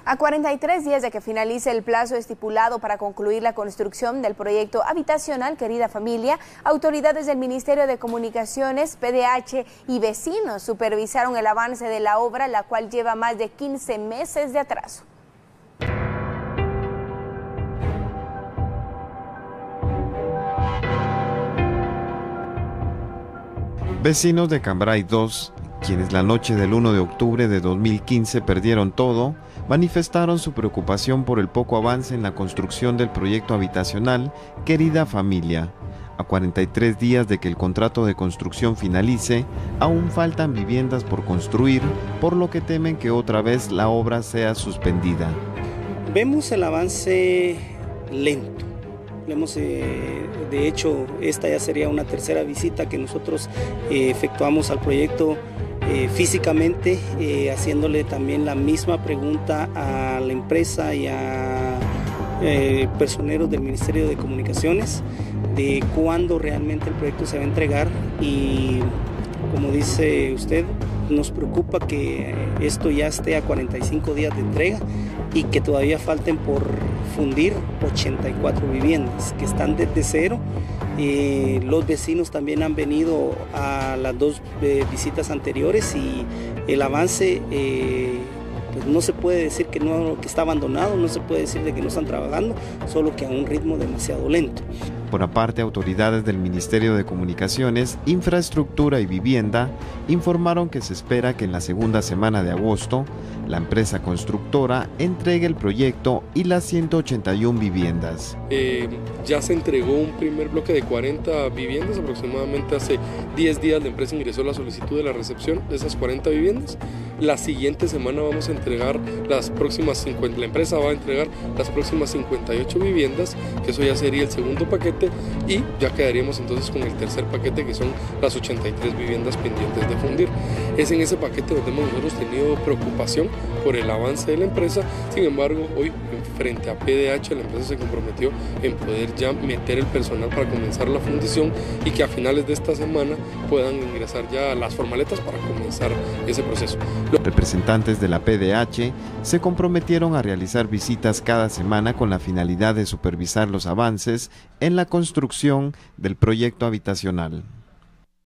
A 43 días de que finalice el plazo estipulado para concluir la construcción del proyecto habitacional Querida Familia, autoridades del Ministerio de Comunicaciones, PDH y vecinos supervisaron el avance de la obra, la cual lleva más de 15 meses de atraso. Vecinos de Cambrai 2, quienes la noche del 1 de octubre de 2015 perdieron todo, manifestaron su preocupación por el poco avance en la construcción del proyecto habitacional Querida Familia. A 43 días de que el contrato de construcción finalice, aún faltan viviendas por construir, por lo que temen que otra vez la obra sea suspendida. Vemos el avance lento. De hecho, esta ya sería una tercera visita que nosotros efectuamos al proyecto físicamente, haciéndole también la misma pregunta a la empresa y a personeros del Ministerio de Comunicaciones de cuándo realmente el proyecto se va a entregar. Y como dice usted, nos preocupa que esto ya esté a 45 días de entrega y que todavía falten por fundir 84 viviendas que están desde cero. Los vecinos también han venido a las dos visitas anteriores y el avance pues no se puede decir que está abandonado, no se puede decir de que no están trabajando, solo que a un ritmo demasiado lento. Por aparte, autoridades del Ministerio de Comunicaciones, Infraestructura y Vivienda informaron que se espera que en la segunda semana de agosto la empresa constructora entregue el proyecto y las 181 viviendas. Ya se entregó un primer bloque de 40 viviendas, aproximadamente hace 10 días la empresa ingresó la solicitud de la recepción de esas 40 viviendas. La siguiente semana vamos a entregar las próximas 50, la empresa va a entregar las próximas 58 viviendas, que eso ya sería el segundo paquete, y ya quedaríamos entonces con el tercer paquete, que son las 83 viviendas pendientes de fundir. Es en ese paquete donde hemos nosotros tenido preocupación por el avance de la empresa. Sin embargo, hoy frente a PDH la empresa se comprometió en poder ya meter el personal para comenzar la fundición y que a finales de esta semana puedan ingresar ya las formaletas para comenzar ese proceso. Representantes de la PDH se comprometieron a realizar visitas cada semana con la finalidad de supervisar los avances en la construcción del proyecto habitacional.